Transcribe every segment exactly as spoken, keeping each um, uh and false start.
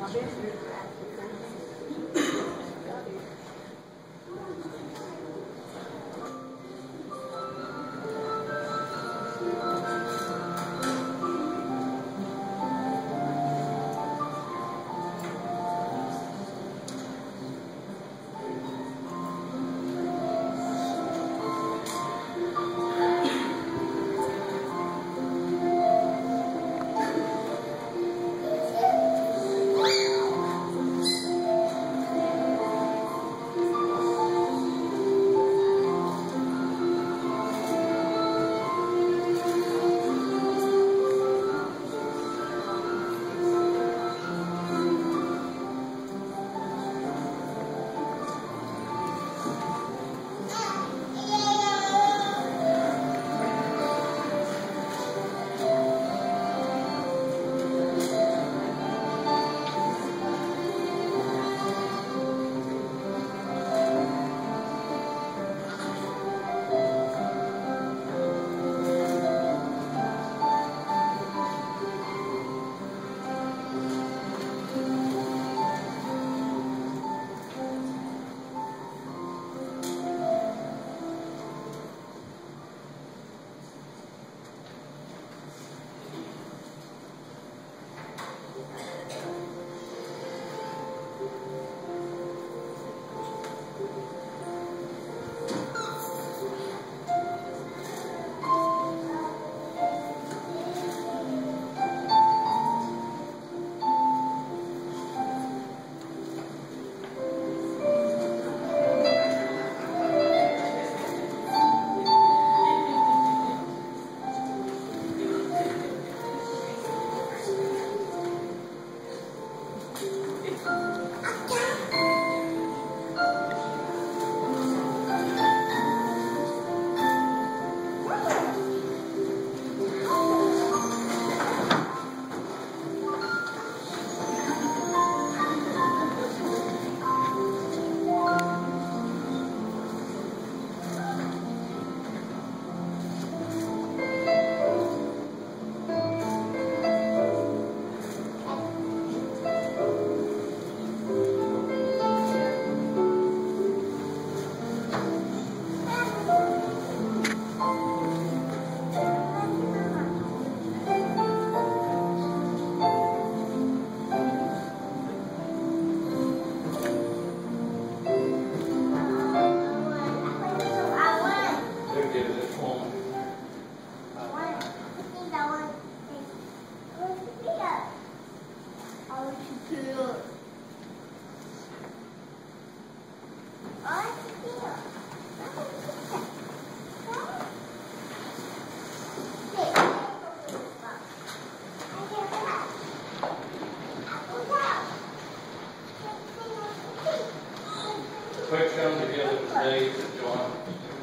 Quick come together today to join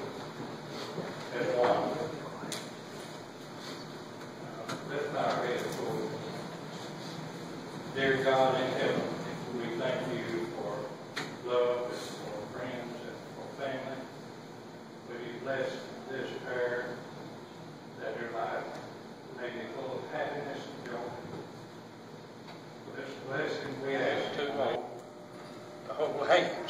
as one. Lift our heads forward. Dear God in heaven, we thank you for love and for friends and for family. Will you bless this prayer that your life may be full of happiness and joy. For this blessing we ask to hold, to hold hands.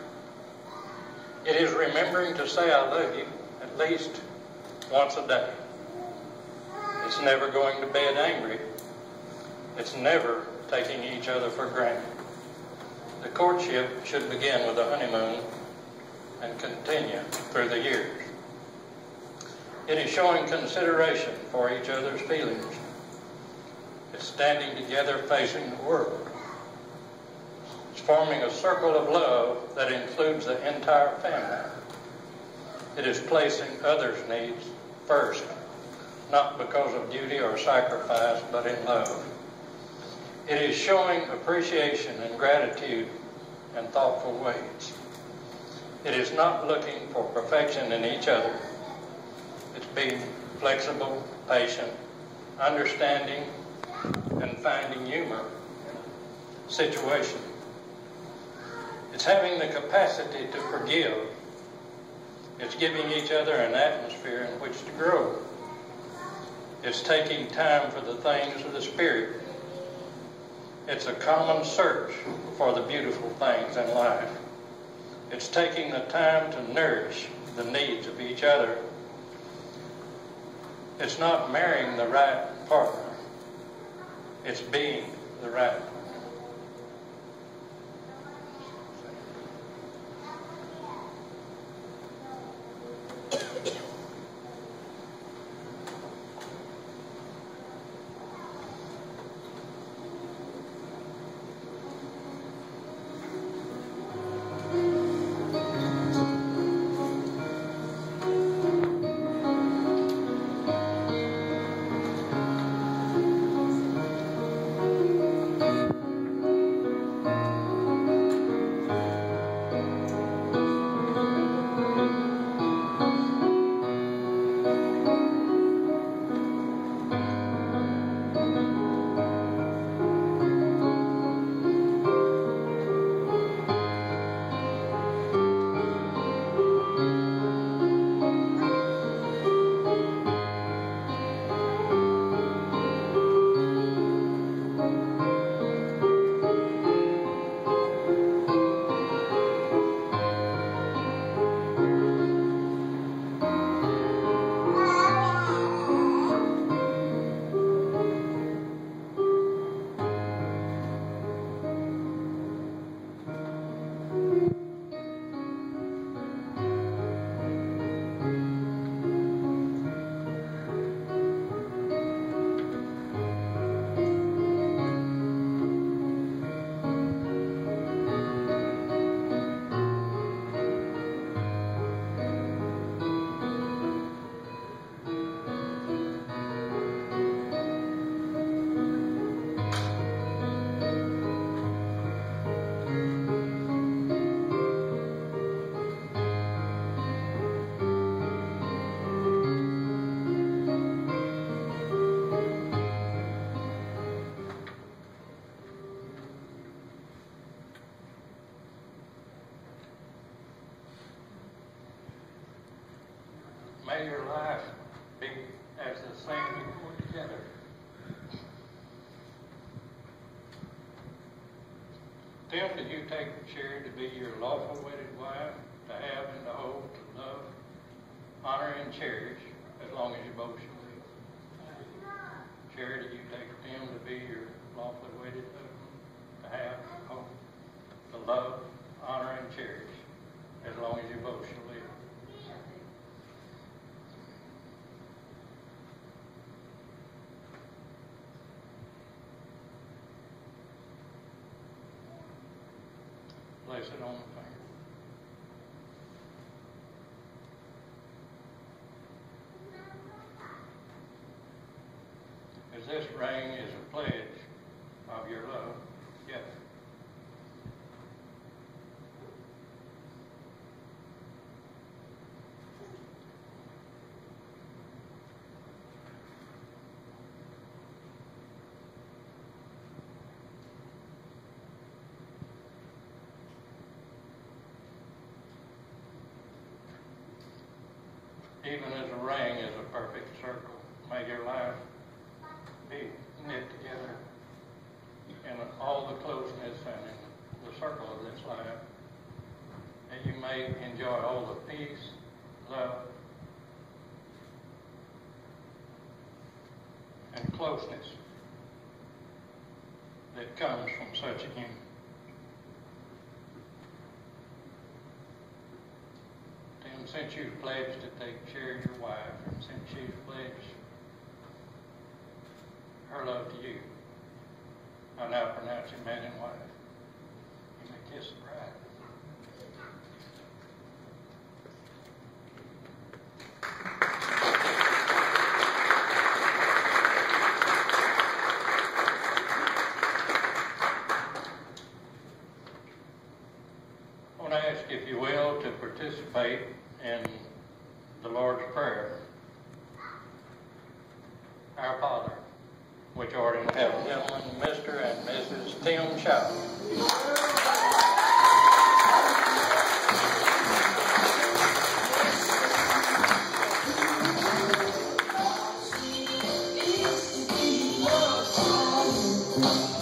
It is remembering to say I love you at least once a day. It's never going to bed angry. It's never taking each other for granted. The courtship should begin with a honeymoon and continue through the years. It is showing consideration for each other's feelings. It's standing together facing the world. It's forming a circle of love that includes the entire family. It is placing others' needs first, not because of duty or sacrifice, but in love. It is showing appreciation and gratitude in thoughtful ways. It is not looking for perfection in each other. It's being flexible, patient, understanding, and finding humor in situations. It's having the capacity to forgive. It's giving each other an atmosphere in which to grow. It's taking time for the things of the Spirit. It's a common search for the beautiful things in life. It's taking the time to nourish the needs of each other. It's not marrying the right partner. It's being the right partner. May your life be as the same you put together. Tim, did you take Sheri to be your lawful wedded wife, to have and to hold, to love, honor, and cherish as long as you both shall live? Sheri, did you take Tim to be your lawfully wedded husband, to have, to hold, to love, honor, and cherish as long as you both shall live? Place it on the finger. As this ring is a pledge of your love together. Even as a ring is a perfect circle, may your life be knit together in all the closeness and in the circle of this life, that you may enjoy all the peace, love, and closeness that comes from such a union. Since you've pledged to take Sheri, your wife, and since you've pledged her love to you, I now pronounce you man and wife. You may kiss the bride. I want to ask, if you will, to participate in the Lord's Prayer. Our Father, which art in heaven. Gentlemen, Mister and Missus Tim Shaw. Thank you.